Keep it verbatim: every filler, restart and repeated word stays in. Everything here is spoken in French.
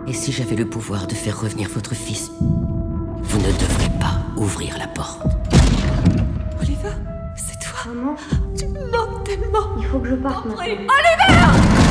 Et si j'avais le pouvoir de faire revenir votre fils, vous ne devrez pas ouvrir la porte. Oliver, c'est toi. Maman, Tu me manques tellement. il faut que je parte T'en prie. maintenant. Oliver!